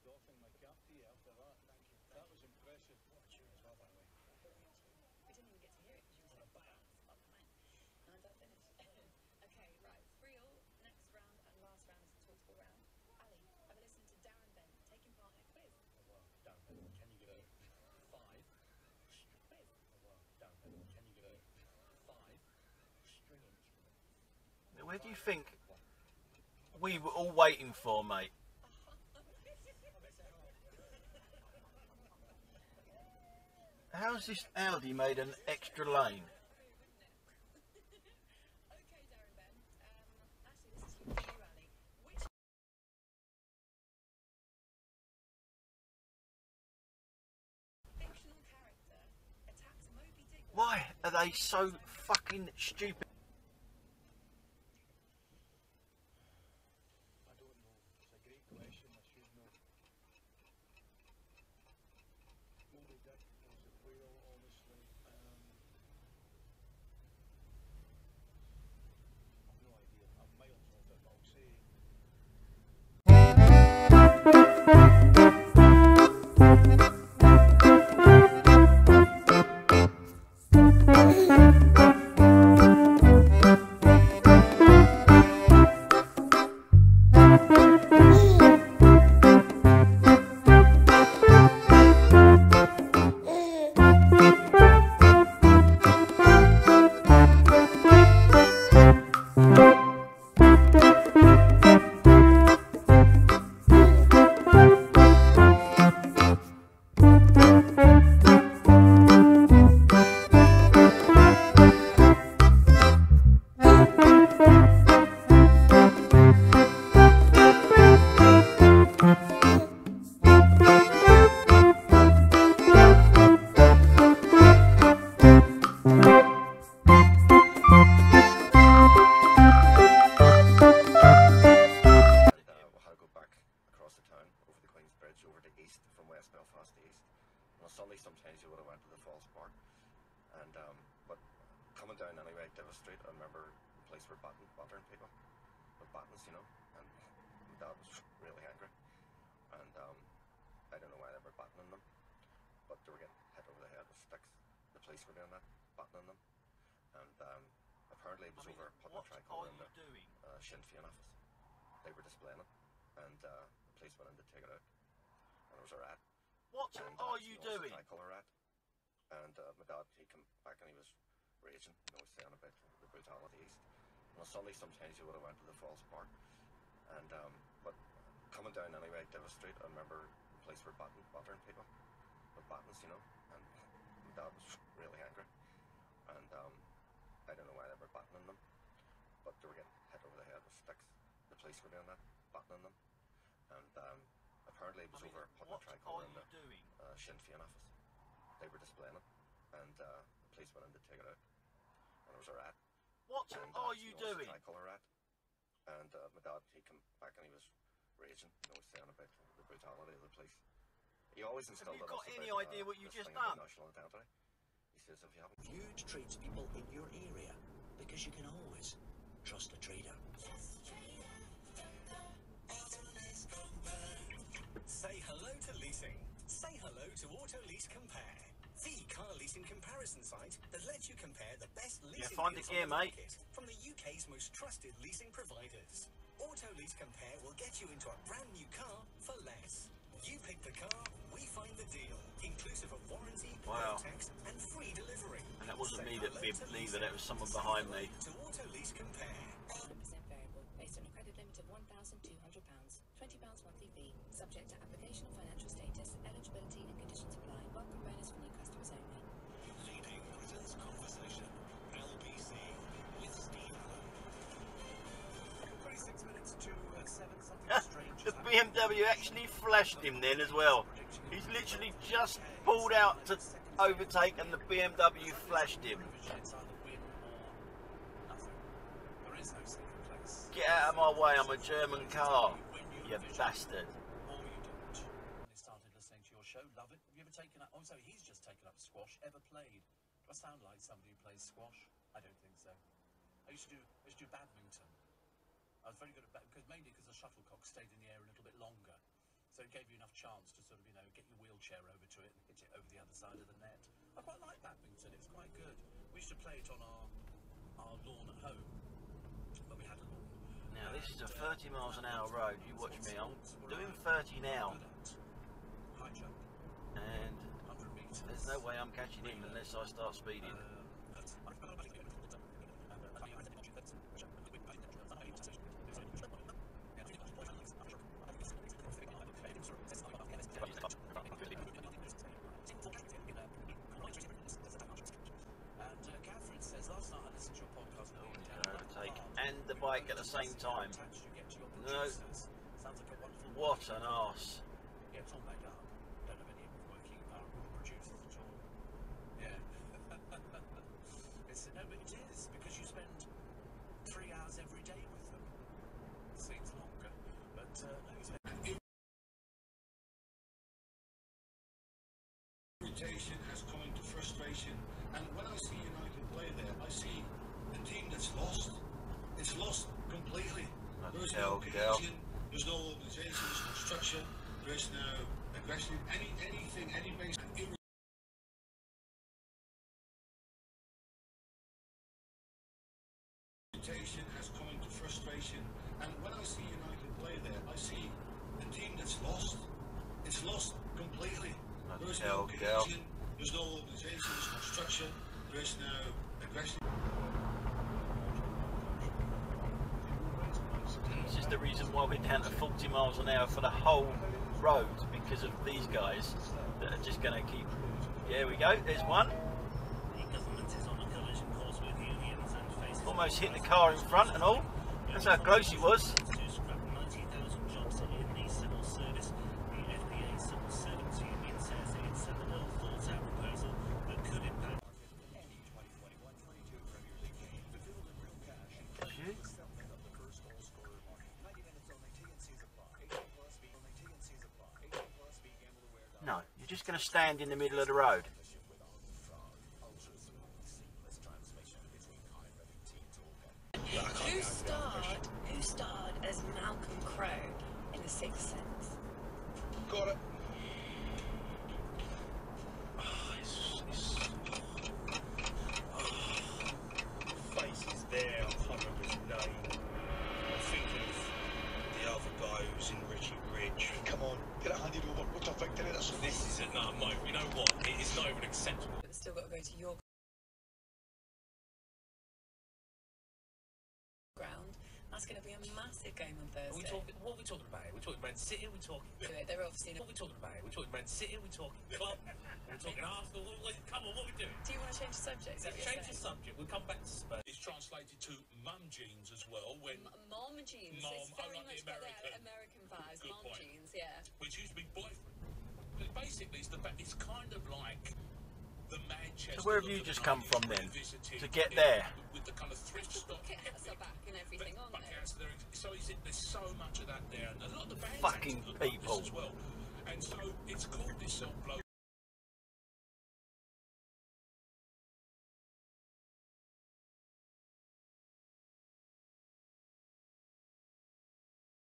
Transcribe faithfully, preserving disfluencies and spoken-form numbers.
doffing my cap to you after that. Thank you. That was impressive. What a tune as well, by the way. We didn't even get to hear it because you were so fast. That's fine. And I finished. Okay, right. Three all. Next round and last round is the talkable round. Ali, have a listen to Darren Ben taking part in a quiz. Oh, wow. Darren Ben, can you give me five? Quiz. Oh, wow. Darren Ben, can you give me five string instruments? Where do you think we were all waiting for, mate? How's this Audi made an extra lane? Okay, Darren Ben. Um, actually, this is for you, Ali. Which fictional character attacks Moby Dick? Why are they so fucking stupid? I don't know. It's a great question. I should know. Moby Dick was a whale, obviously. Um, I've no idea. I'm miles off it, but I'll say. Sunday sometimes you would have went to the Falls Park, and um, but coming down anyway, Divis Street, I remember the place were battering, battering people with battens, you know, and my dad was really angry, and um, I don't know why they were battering them, but they were getting hit over the head with sticks. The police were doing that, battering them, and um, apparently it was I mean, over putting a tricolour in the uh, Sinn Féin office. They were displaying it, and uh, the police went in to take it out, and it was a rat. What And, are uh, you know, doing? Tricolour rat. And uh, my dad, he came back and he was raging, you know, saying about the brutalities. On a Sunday, sometimes you would have went to the Falls Park, and um, but coming down anyway, Divis Street, I remember the place were battering, battering people with battens, you know, and my dad was really angry, and um, I don't know why they were battering them, but they were getting hit over the head with sticks. The police were doing that, battering them, and um, apparently it was I mean, over putting a tricolour in the doing? uh, Sinn Féin office. They were displaying it, and uh, the police went in to take it out, and it was a rat. What and, are uh, you know, doing? It's a tricolour rat, and uh, my dad, he came back and he was raging, you know, saying about the brutality of the police. He always instilled Have you in got us any about, idea uh, what you this just thing about done? national identity. He says if you haven't. Huge treats people in your area, because you can always trust a trader. Say hello to leasing. Say hello to Auto Lease Compare, the car leasing comparison site that lets you compare the best leasing find deals it here, on the mate. market from the U K's most trusted leasing providers. Auto Lease Compare will get you into a brand new car for less. You pick the car, we find the deal, inclusive of warranty, Wow. tax, and free delivery. And that wasn't Say me that hello bid to me, leasing. that it was someone Say behind hello me. To Auto Lease Compare. nine percent variable based on a credit limit of one thousand two hundred pounds. twenty pounds monthly fee. Subject to application of financial status, eligibility and conditions apply. Welcome bonus for new customers only. Leading Britain's conversation. L B C with Steve Allen. twenty-six minutes to uh, seven. Something strange. The B M W actually flashed him then as well. He's literally just pulled out to overtake and the B M W flashed him. Get out of my way, I'm a German car, you bastard. Or you don't. I started listening to your show, love it. Have you ever taken up, oh so he's just taken up squash, ever played? Do I sound like somebody who plays squash? I don't think so. I used to do, I used to do badminton. I was very good at badminton, because mainly because the shuttlecock stayed in the air a little bit longer. So it gave you enough chance to sort of, you know, get your wheelchair over to it and hit it over the other side of the net. I quite like badminton, it's quite good. We used to play it on our, our lawn at home, when we had a lawn. Now this is a And, uh, thirty miles an hour road, you watch me, I'm What doing I'm thirty now, good at. High jump, and one hundred metres. there's no way I'm catching him unless I start speeding. Um, And uh, Catherine says, last night I listened to your podcast and He's going to overtake and the bike at the same time. No. Sounds like a wonderful What an arse. Yeah, it's all made up. Don't have any working powerful producers at all. Yeah. It's, no, but it is, because you spend three hours every day with them. It seems longer, but uh, no, you spend... Irritation has come into frustration, and when I see United play there, I see a team that's lost. It's lost completely. There's no cohesion, there's no organisation, there's no structure, there's no aggression, any anything, any basic irritation has come into frustration, and when I see United play there, I see a team that's lost. It's lost completely. There's no cohesion, there's no organisation, there's no structure, there's no aggression. This is the reason why we're down to forty miles an hour for the whole road, because of these guys that are just going to keep... There we go, there's one. Almost hit the car in front and all. That's how close he was. No, you're just going to stand in the middle of the road. Who starred, who starred as Malcolm Crowe in The Sixth Sense? Got it. Face is there, I can't remember his name. I think of the other guy who's in Richie Rich. Come on, get it handed over. What the fuck did it? That's This is it. No, no, you know what? It is not even acceptable. But it's still got to go to your ground. That's going to be a massive game on Are we Thursday. talking, what are we talking about? Are we talking Man City? Are we talking... Do it. They're obviously. What are we talking about? Are we talking Man City? Are we talking club? Are we talking Arsenal? What, what, come on, what are we doing? Do you want to change the subject? Is that Let's what you're change the saying? subject. We'll come back to Spurs. It's translated to mum jeans as well, when M- Mom jeans. Mom, It's I very like the much got that American. American vibes. Good Mom point. jeans, yeah. which used to be boyfriend. But basically, it's the ba- it's kind of like the Manchester. So where have you look of just the come from nineties then, revisited to get in- there? with the kind of thrift store. Bucket hats are back and everything, aren't they? Bucket hats are there. So is it, there's so much of that there, and a lot of the bands Fucking actually look like this people. as well. And so it's called this sort of bloke.